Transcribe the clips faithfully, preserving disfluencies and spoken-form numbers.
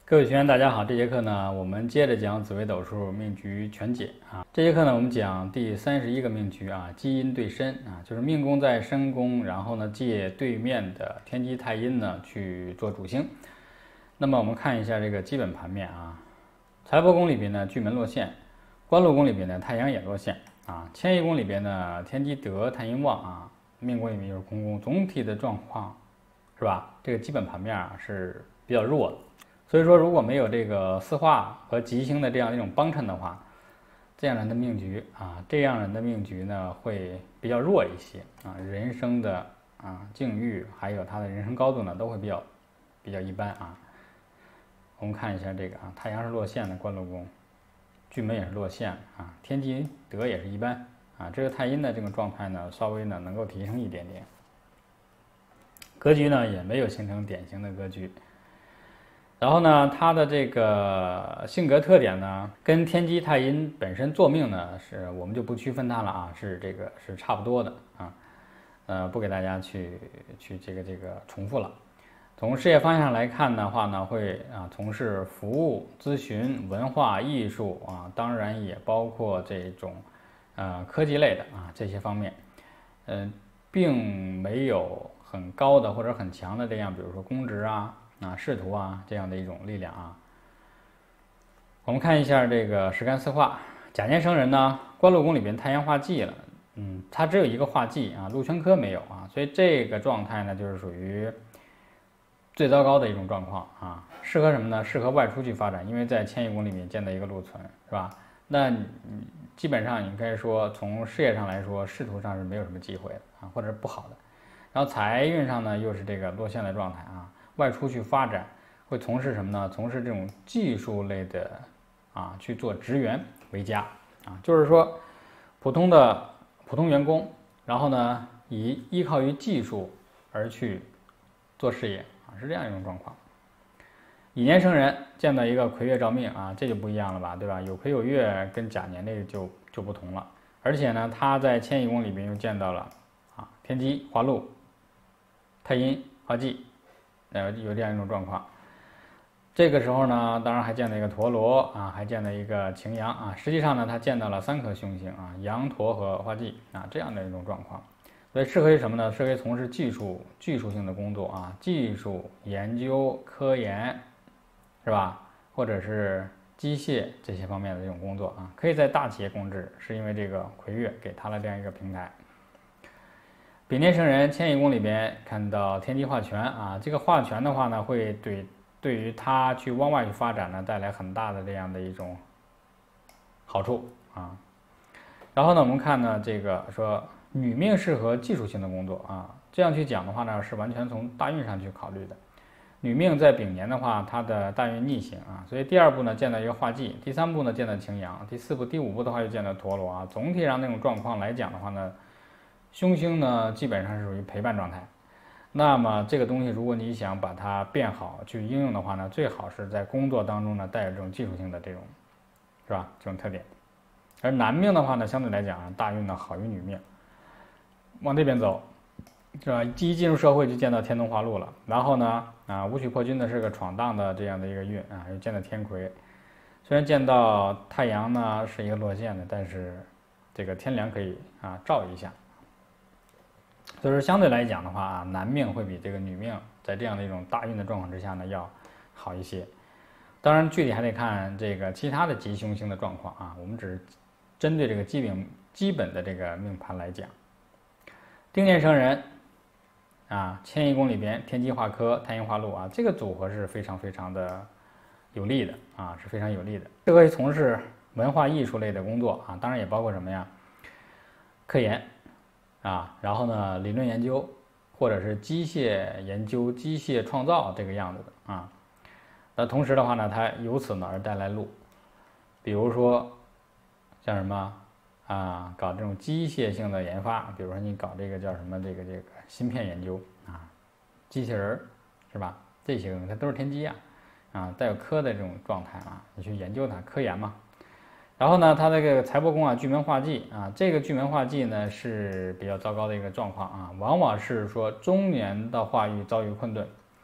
各位学员，大家好！这节课呢，我们接着讲紫微斗数命局全解啊。这节课呢，我们讲第三十一个命局啊，基因对申啊，就是命宫在申宫，然后呢借对面的天机太阴呢去做主星。那么我们看一下这个基本盘面啊，财帛宫里边呢巨门落陷，官禄宫里边呢太阳也落陷啊，迁移宫里边呢天机得太阴旺啊，命宫里面又是空宫，总体的状况是吧？这个基本盘面啊是比较弱的。所以说，如果没有这个四化和吉星的这样一种帮衬的话，这样人的命局啊，这样人的命局呢会比较弱一些啊，人生的啊境遇还有他的人生高度呢都会比较比较一般啊。我们看一下这个啊，太阳是落陷的官禄宫，巨门也是落陷啊，天机得也是一般啊，这个太阴的这个状态呢稍微呢能够提升一点点，格局呢也没有形成典型的格局。然后呢，他的这个性格特点呢，跟天机太阴本身坐命呢，是我们就不区分它了啊，是这个是差不多的啊，呃，不给大家去去这个这个重复了。从事业方向来看的话呢，会啊从事服务、咨询、文化艺术啊，当然也包括这种呃科技类的啊这些方面，嗯、呃，并没有很高的或者很强的这样，比如说公职啊。啊，仕途啊，这样的一种力量啊。我们看一下这个十干四化，甲年生人呢，官禄宫里边太阳化忌了，嗯，它只有一个化忌啊，禄全科没有啊，所以这个状态呢，就是属于最糟糕的一种状况啊。适合什么呢？适合外出去发展，因为在迁移宫里面见到一个禄存，是吧？那基本上你可以说，从事业上来说，仕途上是没有什么机会的啊，或者是不好的。然后财运上呢，又是这个落陷的状态啊。外出去发展，会从事什么呢？从事这种技术类的啊，去做职员为佳啊，就是说普通的普通员工，然后呢，以依靠于技术而去做事业啊，是这样一种状况。乙年生人见到一个魁月照命啊，这就不一样了吧，对吧？有魁有月，跟甲年这个就就不同了。而且呢，他在迁移宫里边又见到了啊天机化禄、太阴化忌。呃，有这样一种状况，这个时候呢，当然还见到一个陀螺啊，还见到一个擎羊啊。实际上呢，他见到了三颗凶星啊，羊陀和化忌啊，这样的一种状况。所以适合于什么呢？适合于从事技术、技术性的工作啊，技术研究、科研，是吧？或者是机械这些方面的这种工作啊，可以在大企业供职，是因为这个魁月给他了这样一个平台。丙年生人迁移宫里边看到天机化权啊，这个化权的话呢，会对对于他去往外去发展呢带来很大的这样的一种好处啊。然后呢，我们看呢这个说女命适合技术性的工作啊，这样去讲的话呢，是完全从大运上去考虑的。女命在丙年的话，它的大运逆行啊，所以第二步呢见到一个化忌，第三步呢见到擎羊，第四步、第五步的话又见到陀螺啊。总体上那种状况来讲的话呢。凶星呢，基本上是属于陪伴状态。那么这个东西，如果你想把它变好去应用的话呢，最好是在工作当中呢带有这种技术性的这种，是吧？这种特点。而男命的话呢，相对来讲啊，大运呢好于女命。往这边走，是吧？一进入社会就见到天同化禄了，然后呢，啊，武曲破军呢是个闯荡的这样的一个运啊，又见到天魁。虽然见到太阳呢是一个落陷的，但是这个天梁可以啊照一下。所以说，相对来讲的话啊，男命会比这个女命在这样的一种大运的状况之下呢要好一些。当然，具体还得看这个其他的吉凶星的状况啊。我们只是针对这个基本基本的这个命盘来讲。丁年生人啊，迁移宫里边天机化科、太阴化禄啊，这个组合是非常非常的有利的啊，是非常有利的。适合于从事文化艺术类的工作啊，当然也包括什么呀？科研。啊，然后呢，理论研究或者是机械研究、机械创造这个样子的啊。那同时的话呢，它由此呢而带来路，比如说像什么啊，搞这种机械性的研发，比如说你搞这个叫什么这个这个芯片研究啊，机器人是吧？这些东西它都是天机啊，啊，带有科的这种状态啊，你去研究它，科研嘛。然后呢，它这个财帛宫啊，巨门化忌啊，这个巨门化忌呢是比较糟糕的一个状况啊，往往是说中年的话遇遭遇困顿，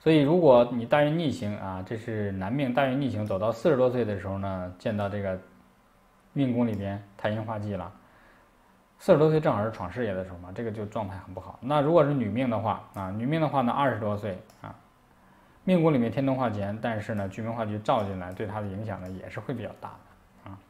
所以如果你大运逆行啊，这是男命大运逆行，走到四十多岁的时候呢，见到这个命宫里边太阴化忌了，四十多岁正好是闯事业的时候嘛，这个就状态很不好。那如果是女命的话啊，女命的话呢，二十多岁啊，命宫里面天同化乾，但是呢巨门化忌照进来，对她的影响呢也是会比较大的啊。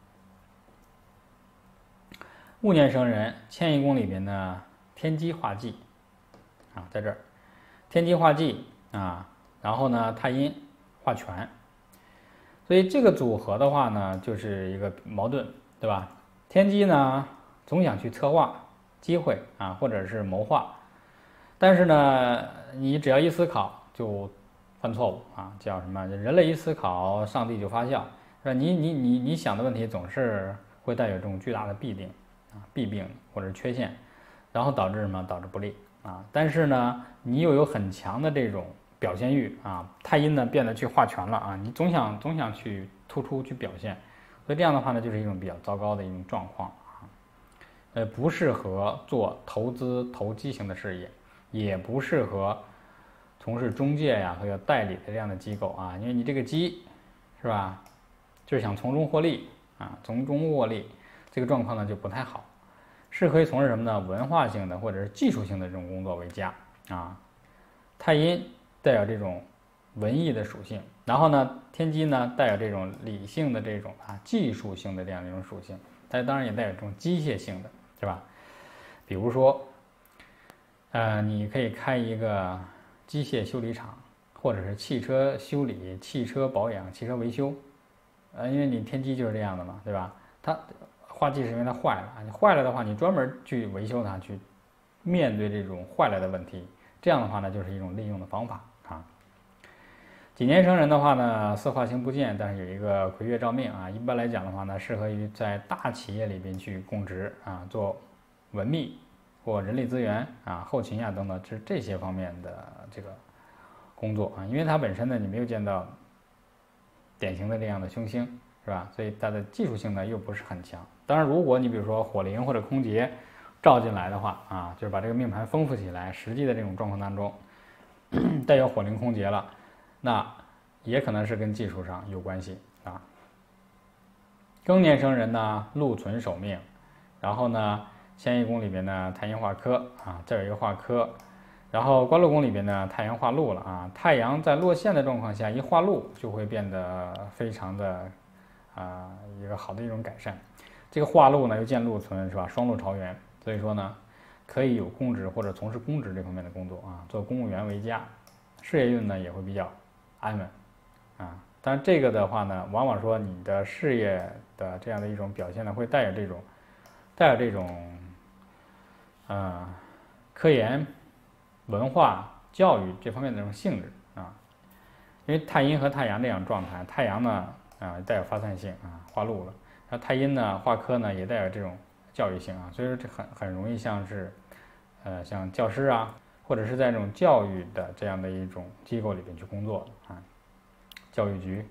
戊年生人，迁移宫里边呢天机化忌啊，在这儿天机化忌啊，然后呢太阴化权，所以这个组合的话呢，就是一个矛盾，对吧？天机呢总想去策划机会啊，或者是谋划，但是呢，你只要一思考就犯错误啊，叫什么？人类一思考，上帝就发笑，是吧？你你你你想的问题总是会带有这种巨大的弊病啊、弊病或者缺陷，然后导致什么？导致不利啊。但是呢，你又有很强的这种表现欲啊，太阴呢变得去化权了啊，你总想总想去突出去表现，所以这样的话呢，就是一种比较糟糕的一种状况啊。呃，不适合做投资投机型的事业，也不适合从事中介呀和代理的这样的机构啊，因为你这个机是吧，就是想从中获利啊，从中获利，这个状况呢就不太好，适合于从事什么呢？文化性的或者是技术性的这种工作为佳啊。太阴代表这种文艺的属性，然后呢，天机呢代表这种理性的这种啊技术性的这样的一种属性，它当然也带有这种机械性的，是吧？比如说，呃，你可以开一个机械修理厂，或者是汽车修理、汽车保养、汽车维修，呃，因为你天机就是这样的嘛，对吧？它化忌是因为它坏了，你坏了的话，你专门去维修它，去面对这种坏了的问题，这样的话呢，就是一种利用的方法啊。己年生人的话呢，四化星不见，但是有一个魁月照命啊，一般来讲的话呢，适合于在大企业里边去供职啊，做文秘或人力资源啊、后勤呀等等，这这些方面的这个工作啊，因为它本身呢，你没有见到典型的这样的凶星，是吧？所以它的技术性呢又不是很强。当然，如果你比如说火灵或者空劫照进来的话啊，就是把这个命盘丰富起来，实际的这种状况当中带有火灵空劫了，那也可能是跟技术上有关系啊。庚年生人呢，禄存守命，然后呢，迁移宫里边呢，太阴化科啊，这有一个化科，然后官禄宫里边呢，太阳化禄了啊。太阳在落陷的状况下，一化禄就会变得非常的啊一个好的一种改善。这个化禄呢又见禄存，是吧？双禄朝元，所以说呢，可以有公职或者从事公职这方面的工作啊，做公务员为佳，事业运呢也会比较安稳啊。但是这个的话呢，往往说你的事业的这样的一种表现呢，会带有这种带有这种呃科研、文化、教育这方面的这种性质啊。因为太阴和太阳这样状态，太阳呢啊带有发散性啊，化禄了。然后太阴呢，化科呢也带有这种教育性啊，所以说这很很容易像是，呃，像教师啊，或者是在这种教育的这样的一种机构里边去工作啊，教育局。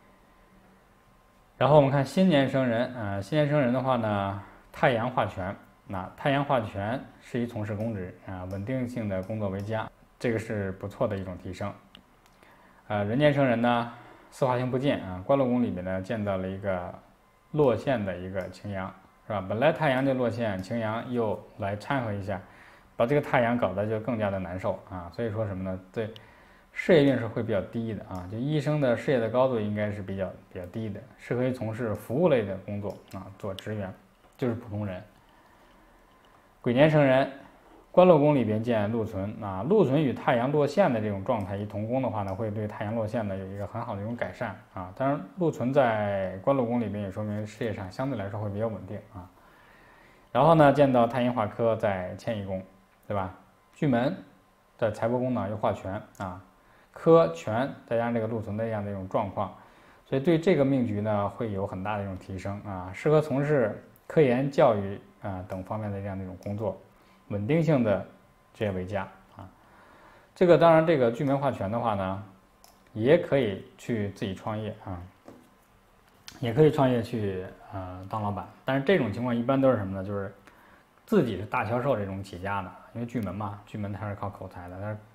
然后我们看辛年生人，呃，辛年生人的话呢，太阳化权，那太阳化权适宜从事公职啊，稳定性的工作为佳，这个是不错的一种提升。呃，壬年生人呢，四化星不见啊，官禄宫里面呢见到了一个落陷的一个擎羊，是吧？本来太阳就落陷，擎羊又来掺和一下，把这个太阳搞得就更加的难受啊。所以说什么呢？对事业运是会比较低的啊。就医生的事业的高度应该是比较比较低的，适合于从事服务类的工作啊，做职员，就是普通人。癸年生人，官禄宫里边见禄存啊，禄存与太阳落陷的这种状态一同宫的话呢，会对太阳落陷呢有一个很好的一种改善啊。当然，禄存在官禄宫里边也说明事业上相对来说会比较稳定啊。然后呢，见到太阴化科在迁移宫，对吧？巨门在财帛宫呢又化权啊，科权再加上这个禄存的这样的一种状况，所以对这个命局呢会有很大的一种提升啊，适合从事科研、教育啊等方面的这样的一种工作。稳定性的职业为佳啊，这个当然，这个巨门化权的话呢，也可以去自己创业啊，也可以创业去呃当老板，但是这种情况一般都是什么呢？就是自己是大销售这种起家的，因为巨门嘛，巨门它是靠口才的，它是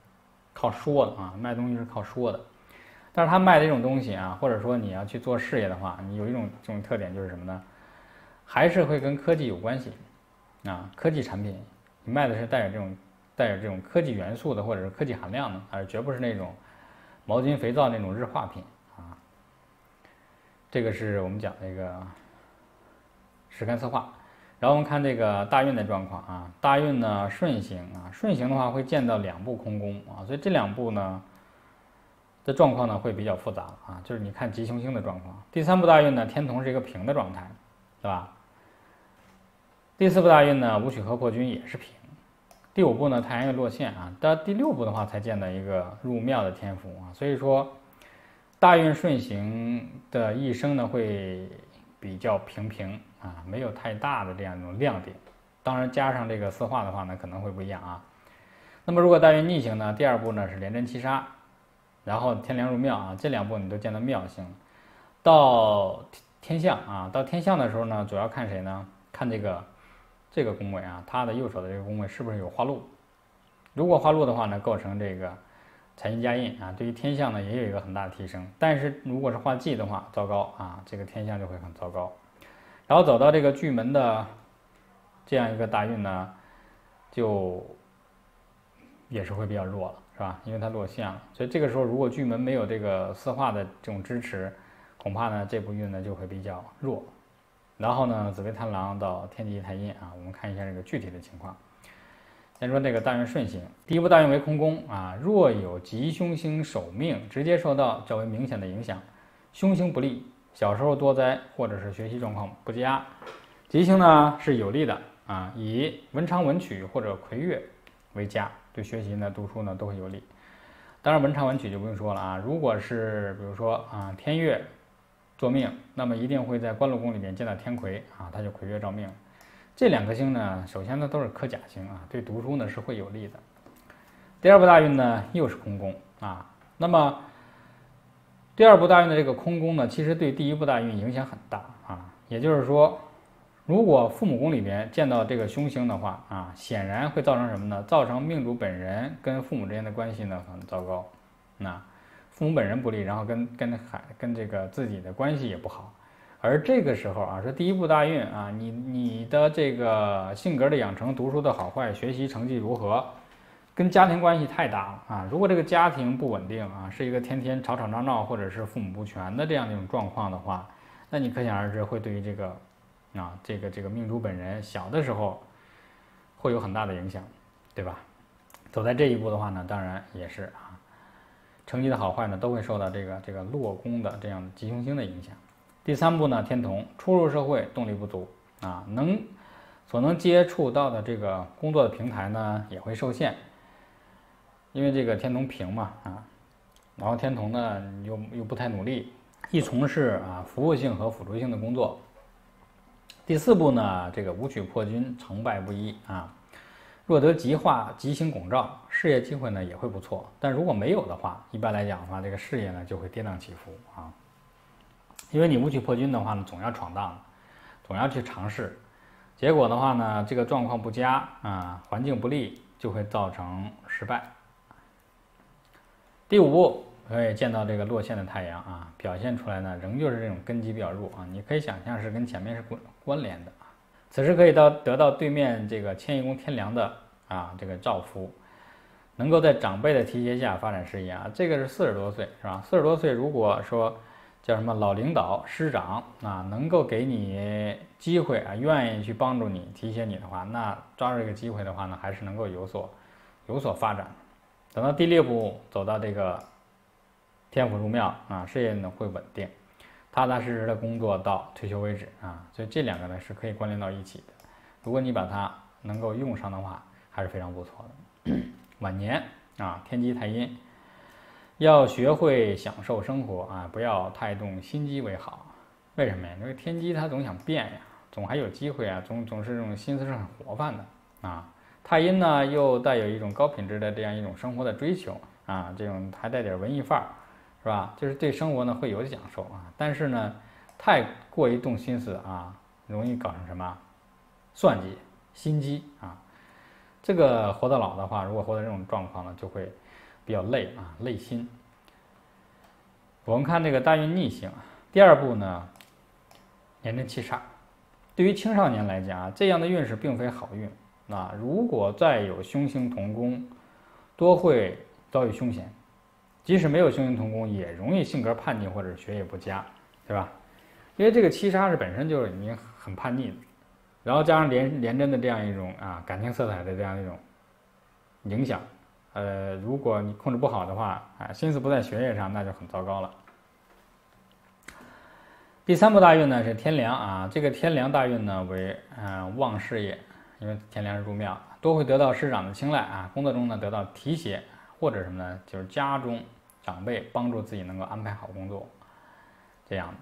靠说的啊，卖东西是靠说的。但是他卖这种东西啊，或者说你要去做事业的话，你有一种这种特点就是什么呢？还是会跟科技有关系啊，科技产品，你卖的是带着这种带着这种科技元素的，或者是科技含量的，而绝不是那种毛巾、肥皂那种日化品啊。这个是我们讲这个实干策划。然后我们看这个大运的状况啊，大运呢顺行啊，顺行的话会见到两步空宫啊，所以这两步呢的状况呢会比较复杂啊，就是你看吉凶星的状况。第三步大运呢，天同是一个平的状态，对吧？第四步大运呢，武曲合破军也是平。第五步呢，太阳又落陷啊，到第六步的话才见到一个入庙的天府啊，所以说大运顺行的一生呢会比较平平啊，没有太大的这样一种亮点。当然加上这个四化的话呢，可能会不一样啊。那么如果大运逆行呢，第二步呢是连贞七杀，然后天梁入庙啊，这两步你都见到庙星。到天象啊，到天象的时候呢，主要看谁呢？看这个这个宫位啊，它的右手的这个宫位是不是有化禄？如果化禄的话呢，构成这个财印加印啊，对于天象呢也有一个很大的提升。但是如果是化忌的话，糟糕啊，这个天象就会很糟糕。然后走到这个巨门的这样一个大运呢，就也是会比较弱了，是吧？因为它落陷了，所以这个时候如果巨门没有这个四化的这种支持，恐怕呢这部运呢就会比较弱。然后呢，紫微贪狼到天机太阴啊，我们看一下这个具体的情况。先说这个大运顺行，第一步大运为空宫啊，若有吉凶星守命，直接受到较为明显的影响。凶星不利，小时候多灾或者是学习状况不佳。吉星呢是有利的啊，以文昌文曲或者魁月为佳，对学习呢读书呢都会有利。当然文昌文曲就不用说了啊，如果是比如说啊天月坐命，那么一定会在官禄宫里面见到天魁啊，它就魁月照命。这两颗星呢，首先呢都是科甲星啊，对读书呢是会有利的。第二步大运呢又是空宫啊，那么第二步大运的这个空宫呢，其实对第一步大运影响很大啊。也就是说，如果父母宫里面见到这个凶星的话啊，显然会造成什么呢？造成命主本人跟父母之间的关系呢很糟糕。那父母本人不利，然后跟跟孩跟这个自己的关系也不好。而这个时候啊，说第一步大运啊，你你的这个性格的养成、读书的好坏、学习成绩如何，跟家庭关系太大了啊。如果这个家庭不稳定啊，是一个天天吵吵闹闹或者是父母不全的这样一种状况的话，那你可想而知会对于这个啊这个这个命主本人小的时候会有很大的影响，对吧？走在这一步的话呢，当然也是啊，成绩的好坏呢都会受到这个这个落宫的这样的吉凶星的影响。第三步呢，天同初入社会动力不足啊，能所能接触到的这个工作的平台呢也会受限，因为这个天同平嘛啊，然后天同呢又又不太努力，易从事啊服务性和辅助性的工作。第四步呢，这个武曲破军成败不一啊，若得吉化吉星拱照，事业机会呢也会不错，但如果没有的话，一般来讲的话，这个事业呢就会跌宕起伏啊。因为你武曲破军的话呢，总要闯荡，总要去尝试，结果的话呢，这个状况不佳啊，环境不利，就会造成失败。第五步可以见到这个落陷的太阳啊，表现出来呢，仍旧是这种根基比较弱啊，你可以想象是跟前面是关关联的啊。此时可以到得到对面这个迁移宫天梁的啊这个照拂，能够在长辈的提携下发展事业啊，这个是四十多岁是吧？四十多岁如果说叫什么老领导师长啊，能够给你机会啊，愿意去帮助你提携你的话，那抓住这个机会的话呢，还是能够有所有所发展。等到第六步走到这个天府入庙啊，事业呢会稳定，踏踏实实的工作到退休为止啊，所以这两个呢是可以关联到一起的。如果你把它能够用上的话，还是非常不错的。晚年啊，天机太阴。要学会享受生活啊，不要太动心机为好。为什么呀？因为天机他总想变呀，总还有机会啊，总总是这种心思是很活泛的啊。太阴呢又带有一种高品质的这样一种生活的追求啊，这种还带点文艺范儿，是吧？就是对生活呢会有享受啊，但是呢太过于动心思啊，容易搞成什么算计、心机啊。这个活到老的话，如果活到这种状况呢，就会比较累啊，累心。我们看这个大运逆行，第二步呢，年震七煞。对于青少年来讲啊，这样的运势并非好运啊。如果再有凶星同宫，多会遭遇凶险；即使没有凶星同宫，也容易性格叛逆或者学业不佳，对吧？因为这个七杀是本身就是已经很叛逆的，然后加上连连针的这样一种啊感情色彩的这样一种影响，呃，如果你控制不好的话，啊，心思不在学业上，那就很糟糕了。第三步大运呢是天梁啊，这个天梁大运呢为嗯、呃、旺事业，因为天梁是入庙，多会得到师长的青睐啊，工作中呢得到提携，或者什么呢，就是家中长辈帮助自己能够安排好工作，这样的。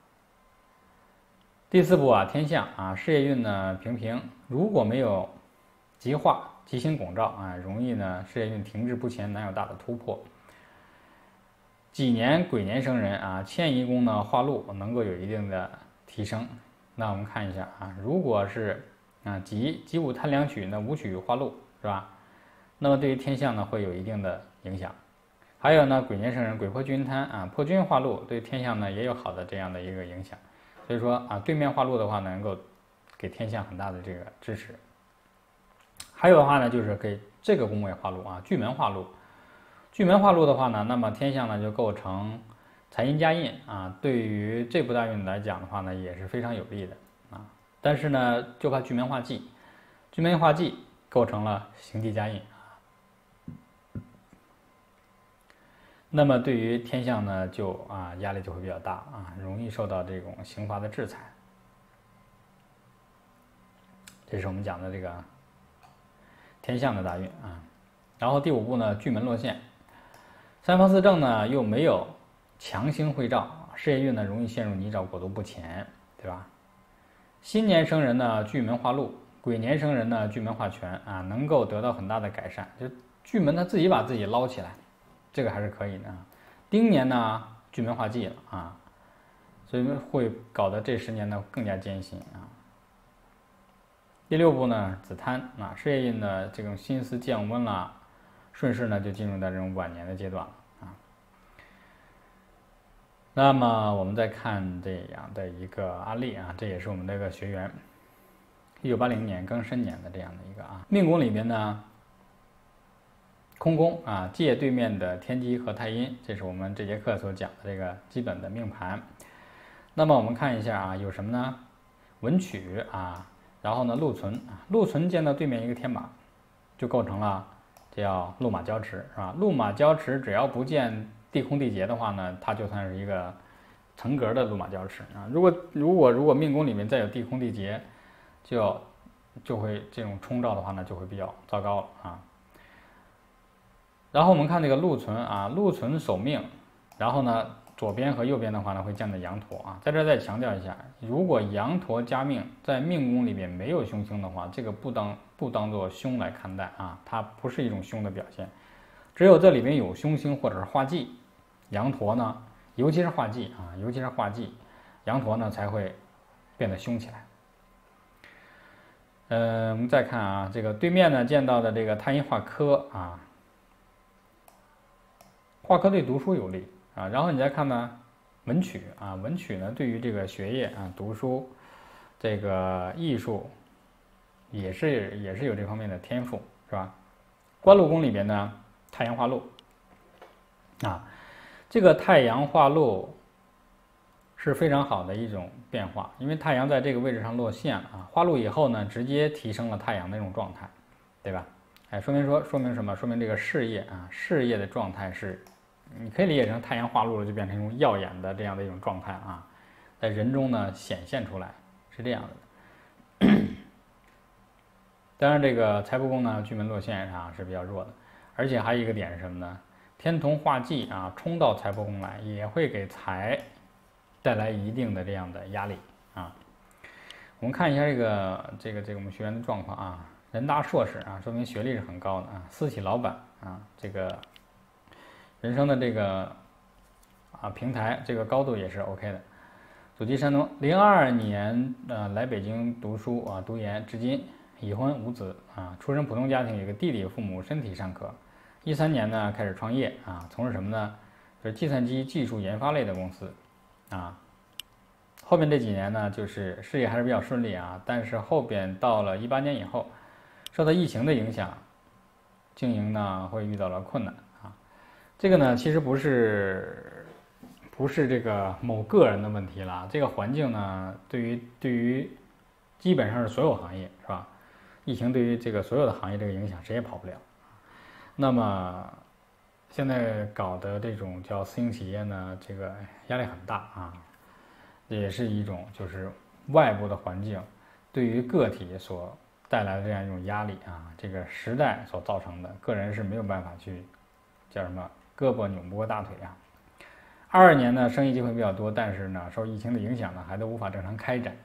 第四步啊天象啊，事业运呢平平，如果没有吉化吉星拱照啊，容易呢事业运停滞不前，难有大的突破。己年癸年生人啊，迁移宫呢化禄能够有一定的提升。那我们看一下啊，如果是啊己己午贪梁曲，那武曲化禄是吧？那么对于天象呢会有一定的影响。还有呢癸年生人癸破军贪啊，破军化禄对天象呢也有好的这样的一个影响。所以说啊对面化禄的话能够给天象很大的这个支持。还有的话呢就是给这个宫位化禄啊，巨门化禄。巨门化禄的话呢，那么天象呢就构成财印加印啊，对于这部大运来讲的话呢，也是非常有利的啊。但是呢，就怕巨门化忌，巨门化忌构成了刑地加印啊。那么对于天象呢，就啊压力就会比较大啊，容易受到这种刑罚的制裁。这是我们讲的这个天象的大运啊。然后第五步呢，巨门落陷。三方四正呢又没有强星会照，事业运呢容易陷入泥沼，裹足不前，对吧？新年生人呢巨门化禄，癸年生人呢巨门化权啊，能够得到很大的改善，就巨门他自己把自己捞起来，这个还是可以的。丁年呢巨门化忌了啊，所以会搞得这十年呢更加艰辛啊。第六步呢子贪啊，事业运的这种心思降温了。顺势呢就进入到这种晚年的阶段了啊。那么我们再看这样的一个案例啊，这也是我们的一个学员，一九八零年庚申年的这样的一个啊命宫里面呢，空宫啊借对面的天机和太阴，这是我们这节课所讲的这个基本的命盘。那么我们看一下啊，有什么呢？文曲啊，然后呢禄存啊，禄存见到对面一个天马，就构成了。叫禄马交持是吧？禄马交持只要不见地空地劫的话呢，它就算是一个层格的禄马交持啊。如果如果如果命宫里面再有地空地劫，就就会这种冲照的话呢，就会比较糟糕了啊。然后我们看这个禄存啊，禄存守命，然后呢左边和右边的话呢会见到羊驼啊。在这再强调一下，如果羊驼加命在命宫里面没有凶星的话，这个不当。不当做凶来看待啊，它不是一种凶的表现。只有这里面有凶星或者是化忌，羊驼呢，尤其是化忌啊，尤其是化忌，羊驼呢才会变得凶起来。呃，我们再看啊，这个对面呢见到的这个太阴化科啊，化科对读书有利啊。然后你再看呢，文曲啊，文曲呢对于这个学业啊、读书、这个艺术。也是也是有这方面的天赋，是吧？官禄宫里边呢，太阳化禄啊，这个太阳化禄是非常好的一种变化，因为太阳在这个位置上落陷了啊，化禄以后呢，直接提升了太阳那种状态，对吧？哎，说明说说明什么？说明这个事业啊，事业的状态是，你可以理解成太阳化禄了，就变成一种耀眼的这样的一种状态啊，在人中呢显现出来，是这样的。当然，这个财帛宫呢，巨门落陷上是比较弱的，而且还有一个点是什么呢？天同化忌啊，冲到财帛宫来，也会给财带来一定的这样的压力啊。我们看一下这个这个这个我们学员的状况啊，人大硕士啊，说明学历是很高的啊，私企老板啊，这个人生的这个啊平台这个高度也是 OK 的。祖籍山东，零二年呃来北京读书啊，读研至今。已婚无子啊，出身普通家庭，有个弟弟，父母身体尚可。 一三年呢开始创业啊，从事什么呢？就是计算机技术研发类的公司啊。后面这几年呢，就是事业还是比较顺利啊，但是后边到了一八年以后，受到疫情的影响，经营呢会遇到了困难啊。这个呢其实不是不是这个某个人的问题了，这个环境呢对于对于基本上是所有行业是吧？疫情对于这个所有的行业这个影响谁也跑不了。那么现在搞的这种叫私营企业呢，这个压力很大啊，也是一种就是外部的环境对于个体所带来的这样一种压力啊，这个时代所造成的，个人是没有办法去叫什么胳膊扭不过大腿啊。二二年呢，生意机会比较多，但是呢，受疫情的影响呢，还都无法正常开展。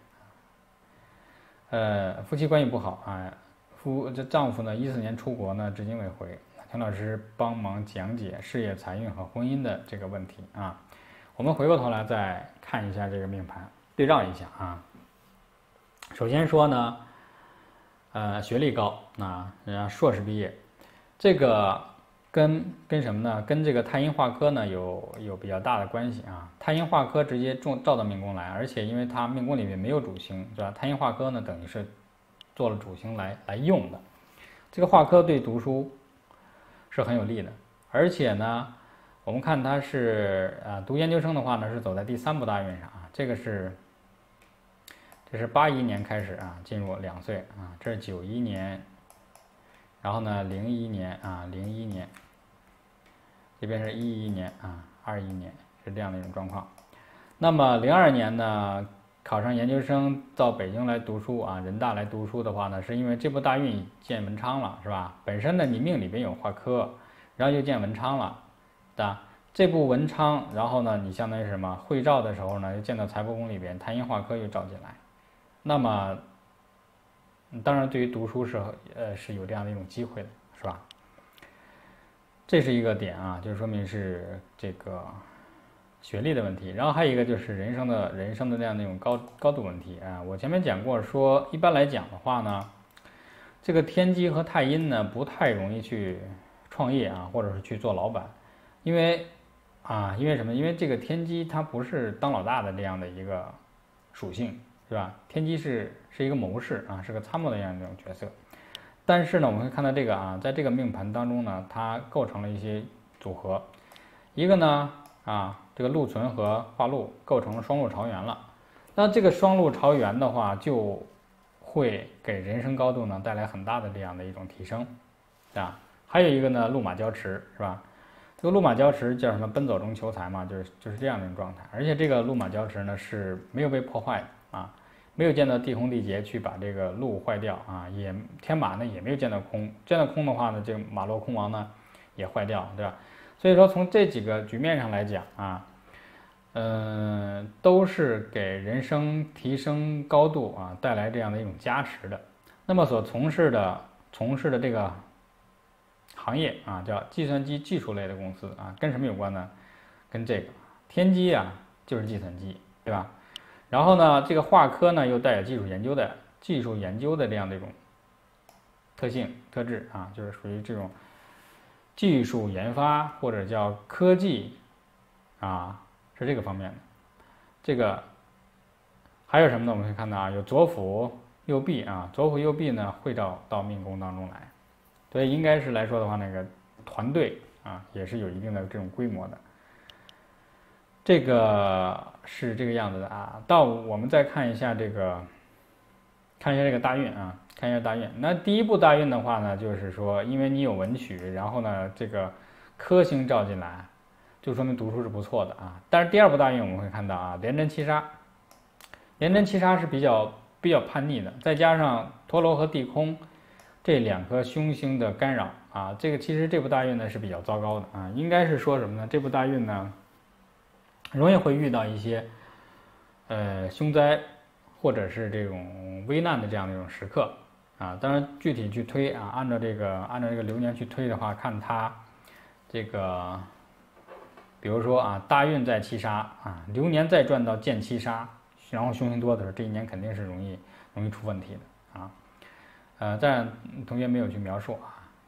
呃，夫妻关系不好啊，夫这丈夫呢，一四年出国呢，至今未回。田老师帮忙讲解事业、财运和婚姻的这个问题啊。我们回过头来再看一下这个命盘，对照一下啊。首先说呢，呃，学历高啊，人家硕士毕业，这个跟跟什么呢？跟这个太阴化科呢有有比较大的关系啊。太阴化科直接重照到命宫来，而且因为它命宫里面没有主星，是吧？太阴化科呢等于是做了主星来来用的，这个化科对读书是很有利的，而且呢，我们看他是呃读研究生的话呢，是走在第三步大运上啊，这个是这是八一年开始啊，进入两岁啊，这是九一年，然后呢零一年啊零一年，这边是一一年啊二一年是这样的一种状况。那么零二年呢，考上研究生到北京来读书啊，人大来读书的话呢，是因为这部大运见文昌了，是吧？本身呢你命里边有化科，然后又见文昌了，对吧？这部文昌，然后呢你相当于是什么？会照的时候呢，又见到财帛宫里边，太阴化科又照进来，那么当然对于读书是呃是有这样的一种机会的，是吧？这是一个点啊，就说明是这个学历的问题，然后还有一个就是人生的人生的这样的一种高高度问题啊。我前面讲过说，一般来讲的话呢，这个天机和太阴呢不太容易去创业啊，或者是去做老板，因为啊，因为什么？因为这个天机它不是当老大的这样的一个属性，是吧？天机是是一个谋士啊，是个参谋的这样一种角色。但是呢，我们会看到这个啊，在这个命盘当中呢，它构成了一些组合，一个呢啊。这个禄存和化禄构成双禄朝元了，那这个双禄朝元的话，就会给人生高度呢带来很大的这样的一种提升，啊，还有一个呢禄马交驰，是吧？这个禄马交驰叫什么？奔走中求财嘛，就是就是这样的一种状态。而且这个禄马交驰呢是没有被破坏的啊，没有见到地空地劫去把这个禄坏掉啊，也天马呢也没有见到空，见到空的话呢，这个马落空亡呢也坏掉，对吧？所以说从这几个局面上来讲啊，嗯、呃，都是给人生提升高度啊带来这样的一种加持的。那么所从事的从事的这个行业啊，叫计算机技术类的公司啊，跟什么有关呢？跟这个天机啊，就是计算机，对吧？然后呢，这个化科呢又带有技术研究的技术研究的这样的一种特性特质啊，就是属于这种技术研发或者叫科技啊，是这个方面的。这个还有什么呢？我们可以看到啊，有左辅右弼啊，左辅右弼呢会照到命宫当中来，所以应该是来说的话，那个团队啊也是有一定的这种规模的。这个是这个样子的啊。到我们再看一下这个，看一下这个大运啊。看一下大运，那第一步大运的话呢，就是说，因为你有文曲，然后呢，这个科星照进来，就说明读书是不错的啊。但是第二步大运我们会看到啊，廉贞七杀，廉贞七杀是比较比较叛逆的，再加上陀罗和地空这两颗凶星的干扰啊，这个其实这部大运呢是比较糟糕的啊。应该是说什么呢？这部大运呢，容易会遇到一些呃凶灾或者是这种危难的这样的一种时刻。啊，当然具体去推啊，按照这个按照这个流年去推的话，看它这个，比如说啊，大运在七杀啊，流年再转到见七杀，然后凶星多的时候，这一年肯定是容易容易出问题的啊。呃，但同学没有去描述啊，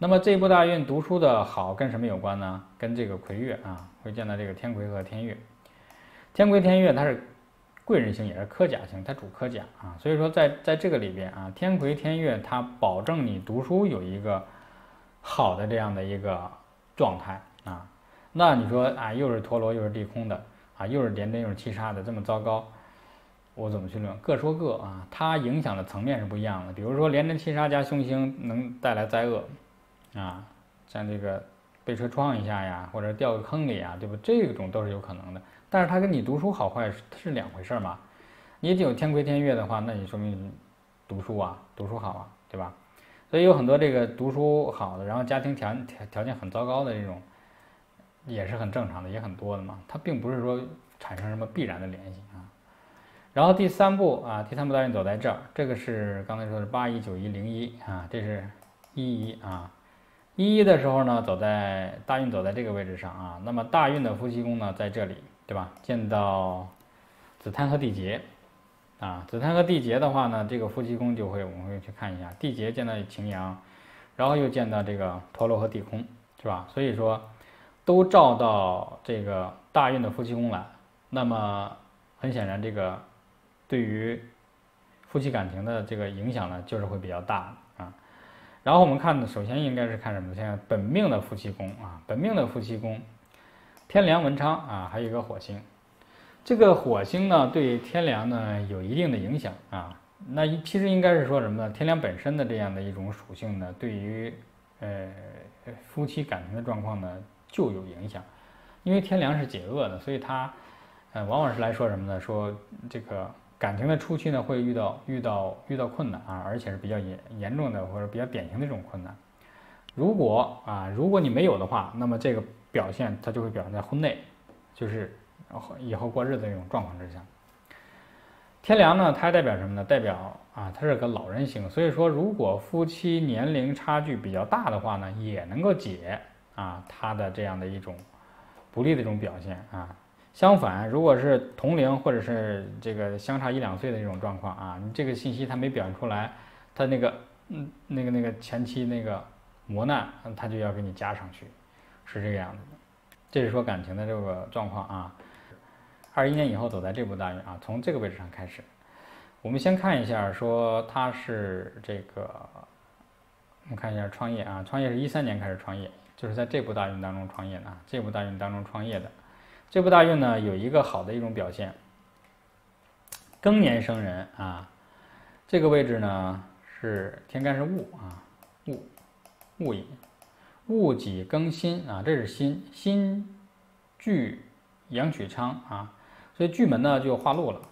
那么这部大运读书的好跟什么有关呢？跟这个魁月啊，会见到这个天魁和天月。天魁天月它是贵人星，也是科甲星，它主科甲啊，所以说在在这个里边啊，天魁天月它保证你读书有一个好的这样的一个状态啊。那你说啊，又是陀罗又是地空的啊，又是廉贞又是七杀的，这么糟糕，我怎么去论？各说各啊，它影响的层面是不一样的。比如说廉贞七杀加凶星能带来灾厄啊，像这个被车撞一下呀，或者掉个坑里呀，对吧？这种都是有可能的。但是它跟你读书好坏是两回事嘛。你有天魁天月的话，那你说明读书啊，读书好啊，对吧？所以有很多这个读书好的，然后家庭条条条件很糟糕的这种，也是很正常的，也很多的嘛。它并不是说产生什么必然的联系啊。然后第三步啊，第三步大运走在这儿，这个是刚才说的八一九一零一啊，这是一一啊。一一的时候呢，走在大运走在这个位置上啊，那么大运的夫妻宫呢在这里，对吧？见到子贪和地劫啊，子贪和地劫的话呢，这个夫妻宫就会我们会去看一下，地劫见到擎羊，然后又见到这个陀罗和地空，是吧？所以说都照到这个大运的夫妻宫来，那么很显然这个对于夫妻感情的这个影响呢，就是会比较大的啊。然后我们看的，首先应该是看什么？现在本命的夫妻宫啊，本命的夫妻宫，天梁文昌啊，还有一个火星。这个火星呢，对天梁呢有一定的影响啊。那其实应该是说什么呢？天梁本身的这样的一种属性呢，对于呃夫妻感情的状况呢就有影响。因为天梁是解厄的，所以它呃往往是来说什么呢？说这个感情的初期呢，会遇到遇到遇到困难啊，而且是比较严严重的或者比较典型的这种困难。如果啊，如果你没有的话，那么这个表现它就会表现在婚内，就是以后过日子这种状况之下。天梁呢，它代表什么呢？代表啊，它是个老人星，所以说如果夫妻年龄差距比较大的话呢，也能够解啊他的这样的一种不利的这种表现啊。相反，如果是同龄或者是这个相差一两岁的这种状况啊，你这个信息他没表现出来，他那个嗯那个那个前期那个磨难，他就要给你加上去，是这个样子的。这是说感情的这个状况啊。二一年以后走在这步大运啊，从这个位置上开始，我们先看一下，说他是这个，我们看一下创业啊，创业是一三年开始创业，就是在这步大运当中创业的啊，这步大运当中创业的。这部大运呢有一个好的一种表现，庚年生人啊，这个位置呢是天干是戊啊，戊戊寅，戊己庚辛啊，这是辛辛巨阳曲昌啊，所以巨门呢就化禄了。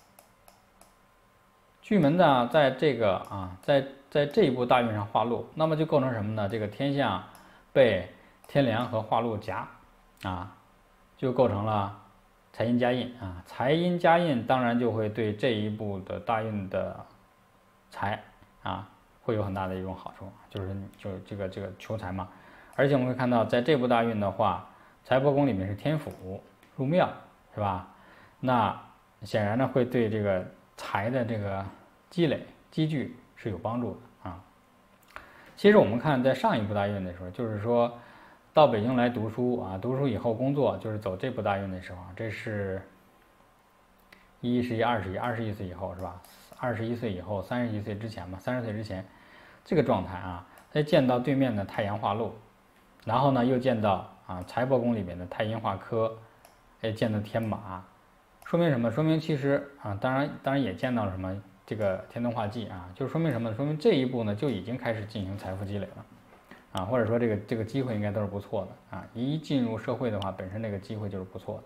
巨门呢在这个啊，在在这一步大运上化禄，那么就构成什么呢？这个天象被天梁和化禄夹啊。就构成了财阴加印啊，财阴加印当然就会对这一步的大运的财啊会有很大的一种好处，就是就这个这个求财嘛。而且我们会看到，在这部大运的话，财帛宫里面是天府入庙，是吧？那显然呢会对这个财的这个积累积聚是有帮助的啊。其实我们看在上一部大运的时候，就是说。到北京来读书啊，读书以后工作，就是走这步大运的时候，这是一十一、二十一、二十一岁以后是吧？二十一岁以后，三十一岁之前嘛，三十岁之前，这个状态啊，再见到对面的太阳化禄，然后呢又见到啊财帛宫里面的太阴化科，哎见到天马，说明什么？说明其实啊，当然当然也见到了什么？这个天同化忌啊，就说明什么？说明这一步呢就已经开始进行财富积累了。啊，或者说这个这个机会应该都是不错的啊！一进入社会的话，本身这个机会就是不错的。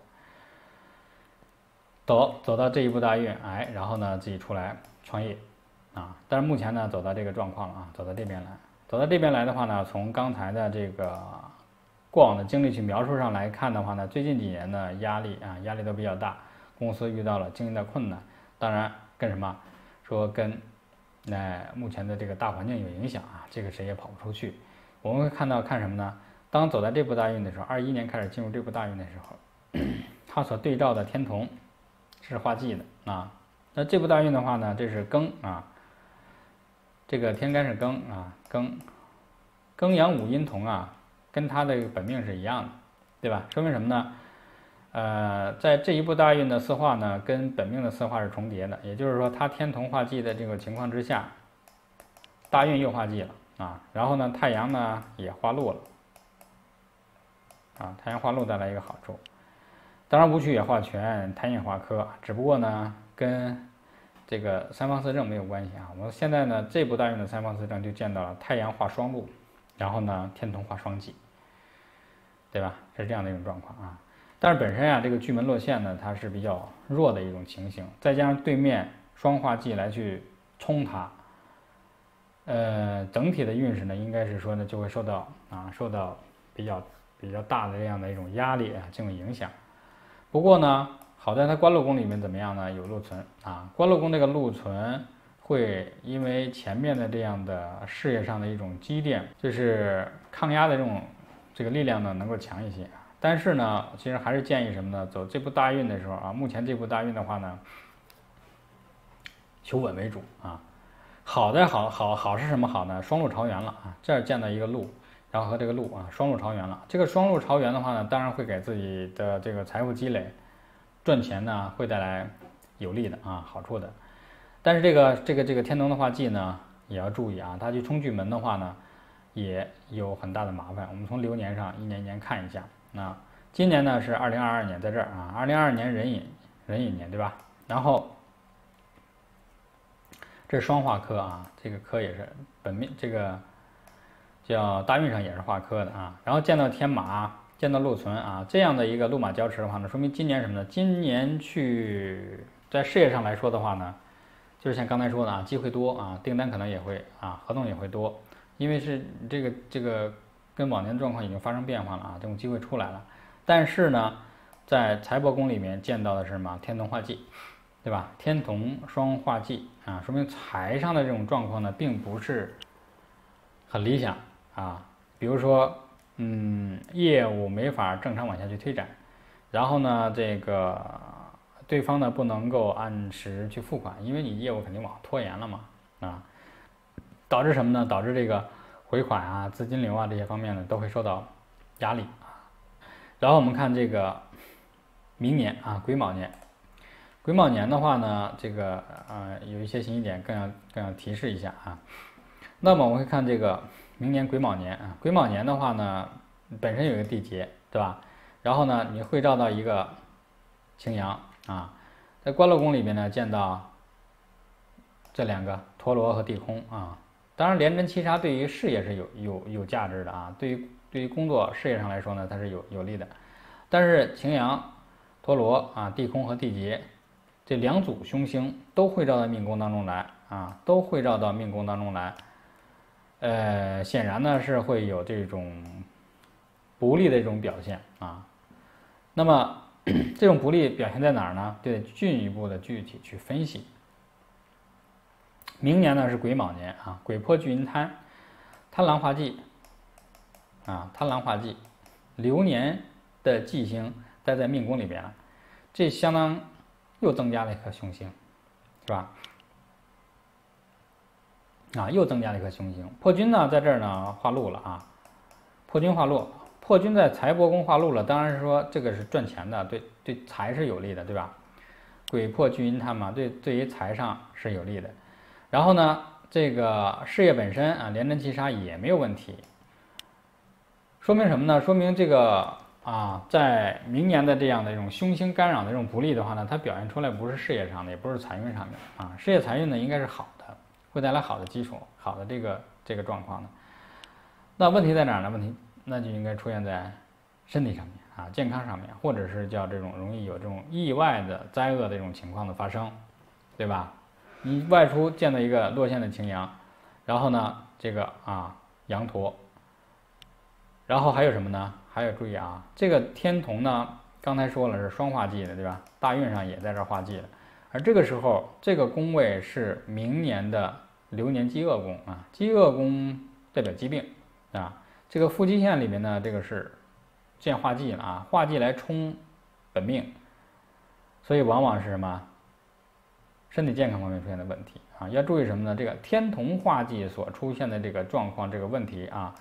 走走到这一步大运，哎，然后呢自己出来创业，啊，但是目前呢走到这个状况了啊，走到这边来，走到这边来的话呢，从刚才的这个过往的经历去描述上来看的话呢，最近几年呢压力啊压力都比较大，公司遇到了经营的困难，当然跟什么说跟那、呃、目前的这个大环境有影响啊，这个谁也跑不出去。我们会看到看什么呢？当走在这步大运的时候，二一年开始进入这步大运的时候，它所对照的天同是化忌的啊。那这步大运的话呢，这是庚啊，这个天干是庚啊，庚庚阳五阴同啊，跟他的本命是一样的，对吧？说明什么呢？呃，在这一步大运的四化呢，跟本命的四化是重叠的，也就是说，他天同化忌的这个情况之下，大运又化忌了啊，然后呢，太阳呢也化禄了啊，太阳化禄带来一个好处。当然，武曲也化权，太阴也化科，只不过呢，跟这个三方四正没有关系啊。我们现在呢，这部大运的三方四正就见到了太阳化双禄，然后呢，天同化双忌，对吧？是这样的一种状况啊。但是本身啊，这个巨门落陷呢，它是比较弱的一种情形，再加上对面双化忌来去冲它，呃，整体的运势呢，应该是说呢，就会受到啊，受到比较比较大的这样的一种压力啊，进入影响。不过呢，好在它官禄宫里面怎么样呢？有禄存啊，官禄宫这个禄存会因为前面的这样的事业上的一种积淀，就是抗压的这种这个力量呢，能够强一些。但是呢，其实还是建议什么呢？走这步大运的时候啊，目前这步大运的话呢，求稳为主啊。好在好好好是什么好呢？双禄朝元了啊，这儿见到一个禄。然后和这个禄啊，双禄朝元了。这个双禄朝元的话呢，当然会给自己的这个财富积累、赚钱呢，会带来有利的啊好处的。但是这个这个这个天同的化忌呢，也要注意啊，它去冲巨门的话呢，也有很大的麻烦。我们从流年上一年一年看一下。那今年呢是二零二二年，在这儿啊，二零二二年壬寅壬寅年对吧？然后这是双化科啊，这个科也是本命这个。叫大运上也是化科的啊，然后见到天马，见到禄存啊，这样的一个禄马交持的话呢，说明今年什么呢？今年去在事业上来说的话呢，就是像刚才说的啊，机会多啊，订单可能也会啊，合同也会多，因为是这个这个跟往年状况已经发生变化了啊，这种机会出来了。但是呢，在财帛宫里面见到的是什么？天同化忌，对吧？天同双化忌啊，说明财上的这种状况呢，并不是很理想。啊，比如说，嗯，业务没法正常往下去推展，然后呢，这个对方呢不能够按时去付款，因为你业务肯定往拖延了嘛，啊，导致什么呢？导致这个回款啊、资金流啊这些方面呢都会受到压力啊。然后我们看这个明年啊，癸卯年，癸卯年的话呢，这个呃有一些信息点更要更要提示一下啊。那么我们会看这个。明年癸卯年啊，癸卯年的话呢，本身有一个地劫，对吧？然后呢，你会照到一个擎羊啊，在官禄宫里面呢，见到这两个陀罗和地空啊。当然，连贞七杀对于事业是有有有价值的啊，对于对于工作事业上来说呢，它是有有利的。但是擎羊、陀罗啊、地空和地劫这两组凶星都会照到命宫当中来啊，都会照到命宫当中来。呃，显然呢是会有这种不利的一种表现啊。那么这种不利表现在哪儿呢？就得进一步的具体去分析。明年呢是癸卯年啊，癸破巨阴贪，贪狼化忌啊，贪狼化忌，流年的忌星待在命宫里边了，这相当又增加了一颗凶星，是吧？啊，又增加了一颗凶星。破军呢，在这儿呢化禄了啊，破军化禄，破军在财帛宫化禄了，当然是说这个是赚钱的，对对财是有利的，对吧？癸破巨阴贪嘛，对对于财上是有利的。然后呢，这个事业本身啊，连贞七杀也没有问题。说明什么呢？说明这个啊，在明年的这样的一种凶星干扰的这种不利的话呢，它表现出来不是事业上的，也不是财运上面啊，事业财运呢应该是好的。会带来好的基础，好的这个这个状况的。那问题在哪儿呢？问题那就应该出现在身体上面啊，健康上面，或者是叫这种容易有这种意外的灾厄的这种情况的发生，对吧？你外出见到一个落陷的擎羊，然后呢，这个啊羊驼，然后还有什么呢？还有注意啊，这个天同呢，刚才说了是双化忌的，对吧？大运上也在这化忌的。而这个时候，这个宫位是明年的流年饥饿宫啊，饥饿宫代表疾病啊。这个夫妻线里面呢，这个是见化忌了啊，化忌来冲本命，所以往往是什么？身体健康方面出现的问题啊，要注意什么呢？这个天同化忌所出现的这个状况，这个问题啊，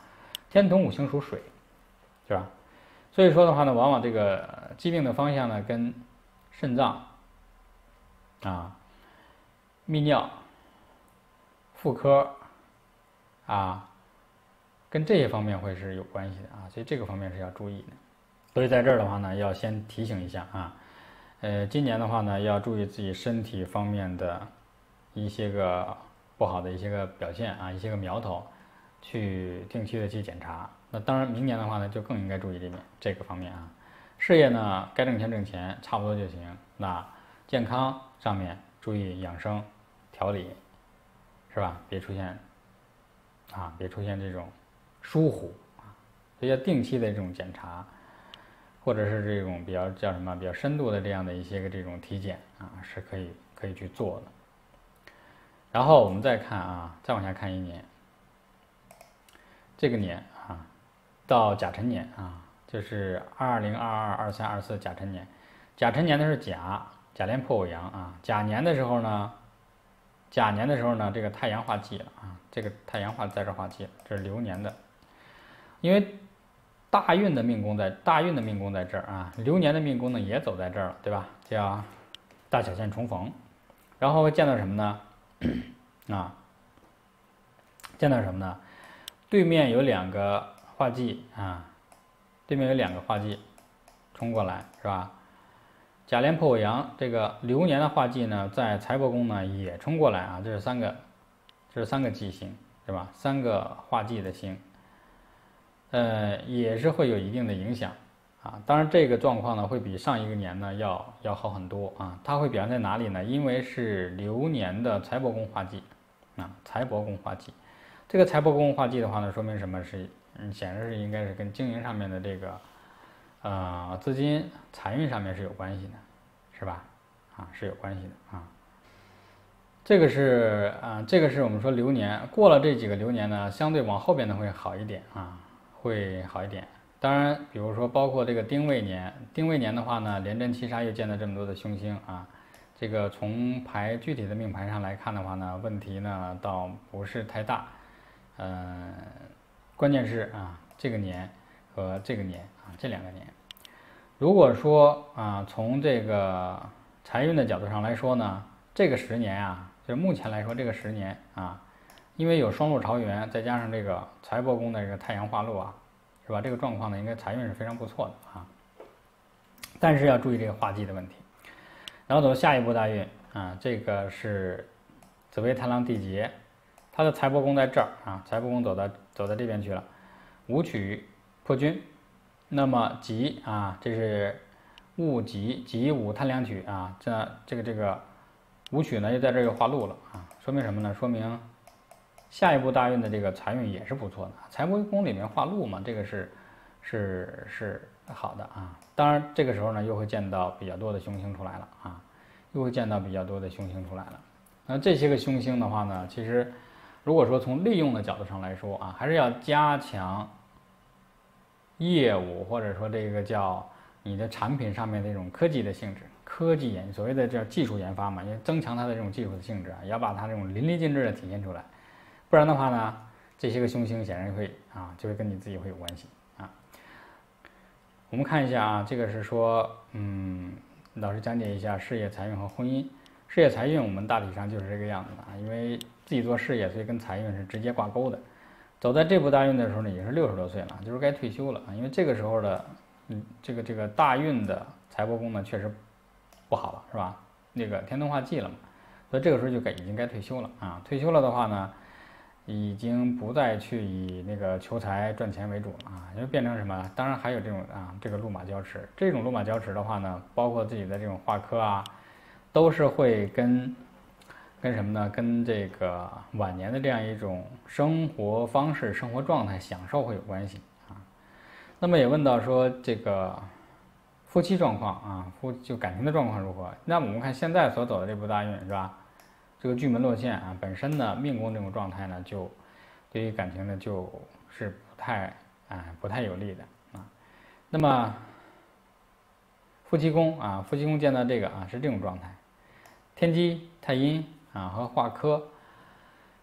天同五行属水，是吧？所以说的话呢，往往这个疾病的方向呢，跟肾脏啊、泌尿、妇科啊，跟这些方面会是有关系的啊，所以这个方面是要注意的。所以在这儿的话呢，要先提醒一下啊，呃，今年的话呢，要注意自己身体方面的一些个不好的一些个表现啊，一些个苗头，去定期的去检查。那当然，明年的话呢，就更应该注意这面这个方面啊。事业呢，该挣钱挣钱，差不多就行。那健康上面注意养生调理，是吧？别出现啊，别出现这种疏忽啊，所以要定期的这种检查，或者是这种比较叫什么比较深度的这样的一些个这种体检啊，是可以可以去做的。然后我们再看啊，再往下看一年，这个年啊，到甲辰年啊，就是二零二二、二三、二四甲辰年。甲辰年的是甲，甲连破尾阳啊。甲年的时候呢，甲年的时候呢，这个太阳化忌了啊，这个太阳化在这化忌了，这是流年的。因为大运的命宫在大运的命宫在这儿啊，流年的命宫呢也走在这儿了，对吧？叫大小线重逢，然后会见到什么呢？啊，见到什么呢？对面有两个化忌啊，对面有两个化忌冲过来，是吧？甲连破尾阳，这个流年的化忌呢，在财帛宫呢也冲过来啊，这是三个，这是三个忌星，是吧？三个化忌的星，呃，也是会有一定的影响啊。当然，这个状况呢会比上一个年呢要要好很多啊。它会表现在哪里呢？因为是流年的财帛宫化忌啊，财帛宫化忌。这个财帛宫化忌的话呢，说明什么？是嗯，显然是应该是跟经营上面的这个。呃，资金财运上面是有关系的，是吧？啊，是有关系的啊。这个是啊，这个是我们说流年过了这几个流年呢，相对往后边呢会好一点啊，会好一点。当然，比如说包括这个丁未年，丁未年的话呢，连贞七杀又见到这么多的凶星啊，这个从排具体的命盘上来看的话呢，问题呢倒不是太大。嗯、呃，关键是啊，这个年和这个年啊，这两个年，如果说啊，从这个财运的角度上来说呢，这个十年啊，就是目前来说这个十年啊，因为有双禄朝元，再加上这个财帛宫的这个太阳化禄啊，是吧？这个状况呢，应该财运是非常不错的啊。但是要注意这个化忌的问题。然后走下一步大运啊，这个是紫微贪狼地劫，它的财帛宫在这儿啊，财帛宫走到走到这边去了，武曲破军。那么己啊，这是戊己己午贪两曲啊，这这个这个武曲呢又在这儿又化禄了啊，说明什么呢？说明下一步大运的这个财运也是不错的，财帛宫里面化禄嘛，这个是是是好的啊。当然这个时候呢又会见到比较多的凶星出来了啊，又会见到比较多的凶星出来了。那这些个凶星的话呢，其实如果说从利用的角度上来说啊，还是要加强业务，或者说这个叫你的产品上面的这种科技的性质，科技研所谓的叫技术研发嘛，要增强它的这种技术的性质啊，也要把它这种淋漓尽致的体现出来，不然的话呢，这些个凶星显然会啊，就会跟你自己会有关系啊。我们看一下啊，这个是说，嗯，老师讲解一下事业、财运和婚姻。事业财运我们大体上就是这个样子的啊，因为自己做事业，所以跟财运是直接挂钩的。走在这步大运的时候呢，也是六十多岁了，就是该退休了啊。因为这个时候的，嗯，这个这个大运的财帛宫呢，确实不好了，是吧？那个天同化忌了嘛，所以这个时候就该已经该退休了啊。退休了的话呢，已经不再去以那个求财赚钱为主了啊，因为变成什么？当然还有这种啊，这个路马交驰。这种路马交驰的话呢，包括自己的这种化科啊，都是会跟。跟什么呢？跟这个晚年的这样一种生活方式、生活状态、享受会有关系啊。那么也问到说这个夫妻状况啊，夫就感情的状况如何？那我们看现在所走的这部大运是吧？这个巨门落陷啊，本身呢命宫这种状态呢，就对于感情呢就是不太啊不太有利的啊。那么夫妻宫啊，夫妻宫见到这个啊是这种状态，天机太阴。啊，和化科，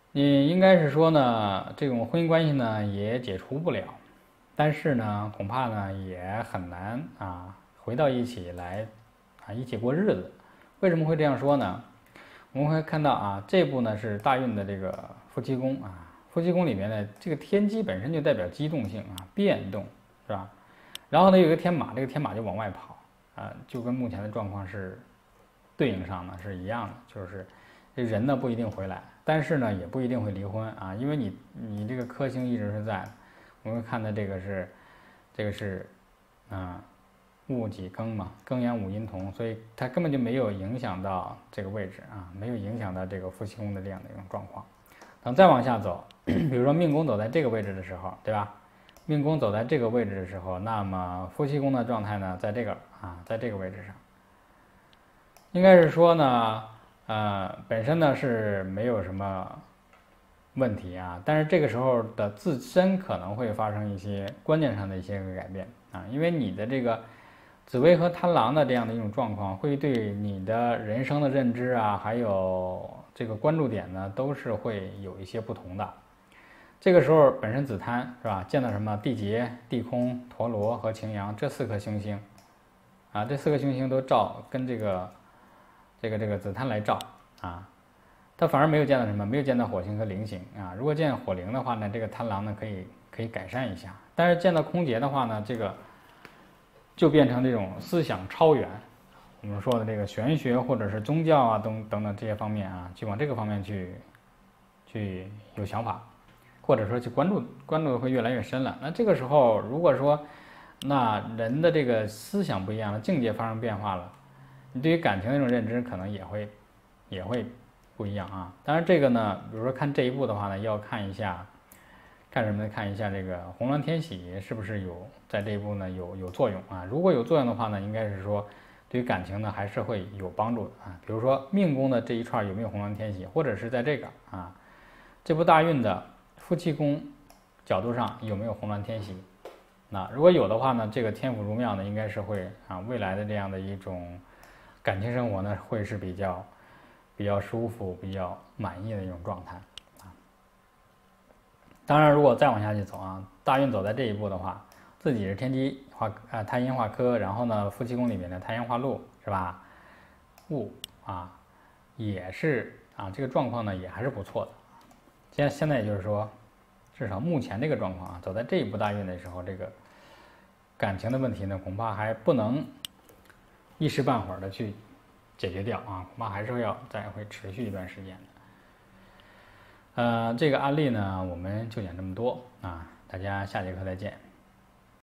你应该是说呢，这种婚姻关系呢也解除不了，但是呢，恐怕呢也很难啊回到一起来啊一起过日子。为什么会这样说呢？我们会看到啊，这部呢是大运的这个夫妻宫啊，夫妻宫里面呢这个天机本身就代表机动性啊，变动是吧？然后呢有一个天马，这个天马就往外跑啊，就跟目前的状况是对应上的是一样的，就是这人呢不一定回来。但是呢，也不一定会离婚啊，因为你你这个克星一直是在的。我们看的这个是，这个是，啊、呃，戊己庚嘛，庚阳五阴同，所以它根本就没有影响到这个位置啊，没有影响到这个夫妻宫的这样的一种状况。等再往下走，比如说命宫走在这个位置的时候，对吧？命宫走在这个位置的时候，那么夫妻宫的状态呢，在这个啊，在这个位置上，应该是说呢。呃，本身呢是没有什么问题啊，但是这个时候的自身可能会发生一些观念上的一些个改变啊，因为你的这个紫微和贪狼的这样的一种状况，会对你的人生的认知啊，还有这个关注点呢，都是会有一些不同的。这个时候本身紫贪是吧，见到什么地劫、地空、陀罗和擎羊这四颗星星啊，这四颗星星都照跟这个。这个这个紫贪来照啊，它反而没有见到什么，没有见到火星和铃星啊。如果见火铃的话呢，这个贪狼呢可以可以改善一下。但是见到空劫的话呢，这个就变成这种思想超远，我们说的这个玄学或者是宗教啊等等等这些方面啊，去往这个方面去去有想法，或者说去关注关注的会越来越深了。那这个时候如果说那人的这个思想不一样了，境界发生变化了。你对于感情的这种认知可能也会，也会不一样啊。当然这个呢，比如说看这一步的话呢，要看一下，看什么呢？看一下这个红鸾天喜是不是有在这一步呢有有作用啊？如果有作用的话呢，应该是说对于感情呢还是会有帮助的啊。比如说命宫的这一串有没有红鸾天喜，或者是在这个啊这部大运的夫妻宫角度上有没有红鸾天喜？那如果有的话呢，这个天府入庙呢应该是会啊未来的这样的一种。感情生活呢，会是比较比较舒服、比较满意的一种状态啊。当然，如果再往下去走啊，大运走在这一步的话，自己是天机化啊太阴化科，然后呢，夫妻宫里面的太阳化禄是吧？戊啊，也是啊，这个状况呢也还是不错的。现现在也就是说，至少目前这个状况啊，走在这一步大运的时候，这个感情的问题呢，恐怕还不能。一时半会儿的去解决掉啊，恐怕还是要再会持续一段时间的。呃，这个案例呢，我们就讲这么多啊，大家下节课再见。